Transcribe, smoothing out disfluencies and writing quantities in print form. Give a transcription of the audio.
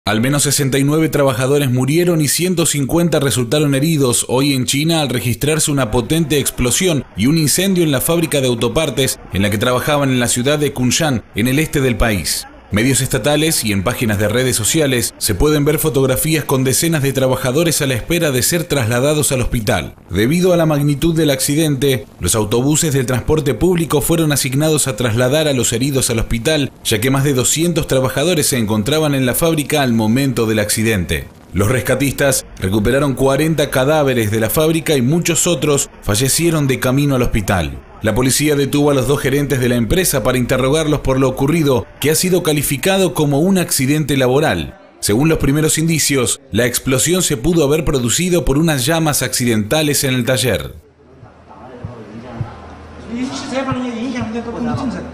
Al menos 69 trabajadores murieron y 150 resultaron heridos hoy en China al registrarse una potente explosión y un incendio en la fábrica de autopartes en la que trabajaban en la ciudad de Kunshan, en el este del país. Medios estatales y en páginas de redes sociales se pueden ver fotografías con decenas de trabajadores a la espera de ser trasladados al hospital. Debido a la magnitud del accidente, los autobuses del transporte público fueron asignados a trasladar a los heridos al hospital, ya que más de 200 trabajadores se encontraban en la fábrica al momento del accidente. Los rescatistas recuperaron 40 cadáveres de la fábrica y muchos otros fallecieron de camino al hospital. La policía detuvo a los dos gerentes de la empresa para interrogarlos por lo ocurrido, que ha sido calificado como un accidente laboral. Según los primeros indicios, la explosión se pudo haber producido por unas llamas accidentales en el taller.